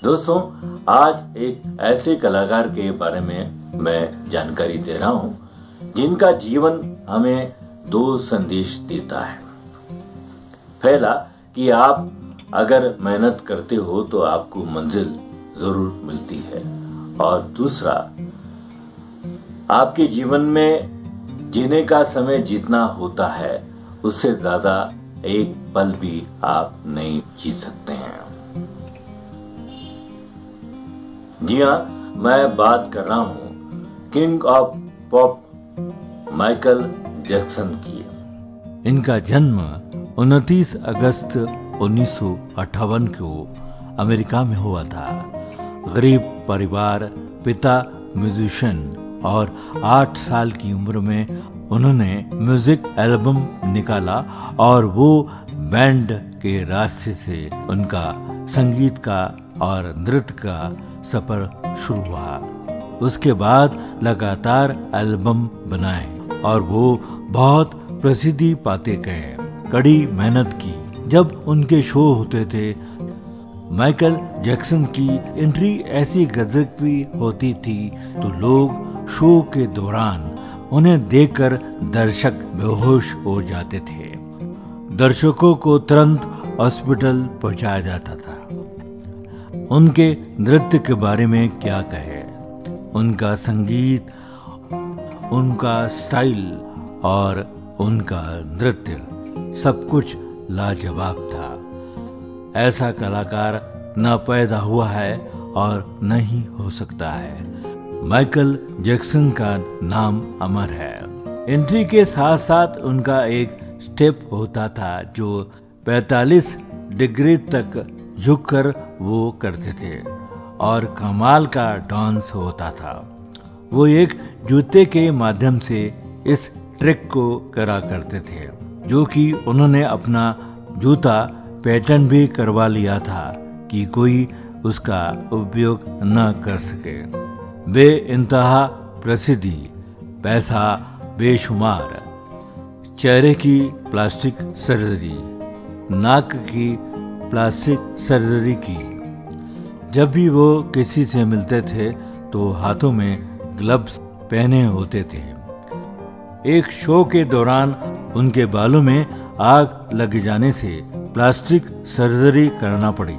दोस्तों, आज एक ऐसे कलाकार के बारे में मैं जानकारी दे रहा हूं जिनका जीवन हमें दो संदेश देता है। पहला कि आप अगर मेहनत करते हो तो आपको मंजिल जरूर मिलती है, और दूसरा, आपके जीवन में जीने का समय जितना होता है उससे ज्यादा एक पल भी आप नहीं जी सकते हैं। जी हाँ, मैं बात कर रहा हूं king of pop Michael Jackson की। इनका जन्म 29 अगस्त 1958 को अमेरिका में हुआ था। गरीब परिवार, पिता म्यूजिशियन, और 8 साल की उम्र में उन्होंने म्यूजिक एल्बम निकाला और वो बैंड के रास्ते से उनका संगीत का और नृत्य का सफर शुरू हुआ। उसके बाद लगातार एल्बम बनाए और वो बहुत प्रसिद्धि पाते गए। कड़ी मेहनत की। जब उनके शो होते थे, माइकल जैक्सन की एंट्री ऐसी गजबी होती थी तो लोग शो के दौरान उन्हें देखकर दर्शक बेहोश हो जाते थे। दर्शकों को तुरंत हॉस्पिटल पहुंचाया जाता था। उनके नृत्य के बारे में क्या कहे। उनका संगीत, उनका स्टाइल और उनका नृत्य सब कुछ लाजवाब था। ऐसा कलाकार न पैदा हुआ है और न ही हो सकता है। माइकल जैक्सन का नाम अमर है। एंट्री के साथ साथ उनका एक स्टेप होता था जो 45 डिग्री तक झुककर वो करते थे और कमाल का डांस होता था। वो एक जूते के माध्यम से इस ट्रिक को करा करते थे, जो कि उन्होंने अपना जूता पैटर्न भी करवा लिया था कि कोई उसका उपयोग न कर सके। बेइंतहा प्रसिद्धि, पैसा बेशुमार, चेहरे की प्लास्टिक सर्जरी, नाक की प्लास्टिक सर्जरी की। जब भी वो किसी से मिलते थे तो हाथों में ग्लव्स पहने होते थे। एक शो के दौरान उनके बालों में आग लग जाने से प्लास्टिक सर्जरी करना पड़ी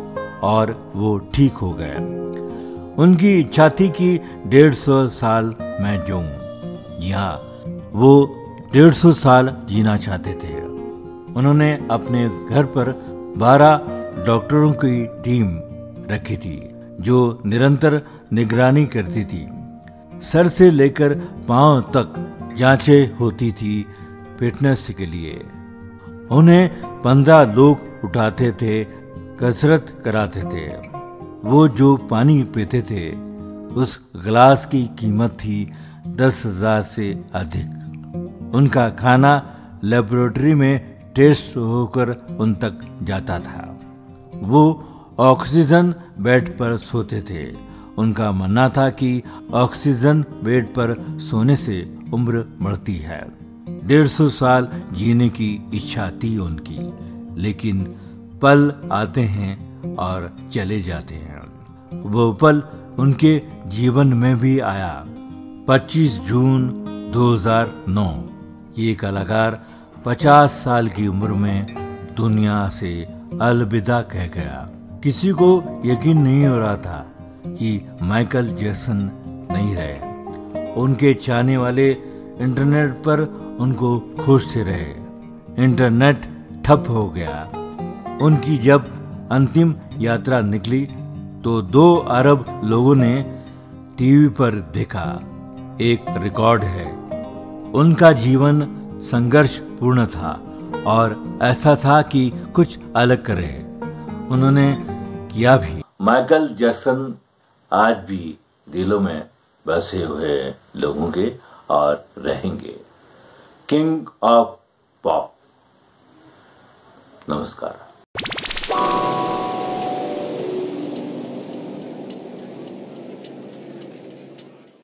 और वो ठीक हो गए। उनकी इच्छा थी कि 150 साल मैं जीऊं। जी हाँ, वो 150 साल जीना चाहते थे। उन्होंने अपने घर पर 12 डॉक्टरों की टीम रखी थी जो निरंतर निगरानी करती थी। सर से लेकर पांव तक जांचें होती थी फिटनेस के लिए। उन्हें 15 लोग उठाते थे, कसरत कराते थे। वो जो पानी पीते थे उस गिलास की कीमत थी 10,000 से अधिक। उनका खाना लेबोरेटरी में टेस्ट होकर उन तक जाता था। वो ऑक्सीजन बेड पर सोते थे। उनका मानना था कि ऑक्सीजन बेड पर सोने से उम्र बढ़ती है। 150 साल जीने की इच्छा थी उनकी, लेकिन पल आते हैं और चले जाते हैं। वो पल उनके जीवन में भी आया। 25 जून 2009 ये कलाकार 50 साल की उम्र में दुनिया से अलविदा कह गया। किसी को यकीन नहीं हो रहा था कि माइकल जैक्सन नहीं रहे। उनके चाहने वाले इंटरनेट पर उनको खोजते रहे। इंटरनेट ठप हो गया। उनकी जब अंतिम यात्रा निकली तो 2 अरब लोगों ने टीवी पर देखा। एक रिकॉर्ड है। उनका जीवन संघर्षपूर्ण था और ऐसा था कि कुछ अलग करे। उन्होंने किया भी। माइकल जैक्सन आज भी दिलों में बसे हुए लोगों के और रहेंगे। King of pop. नमस्कार।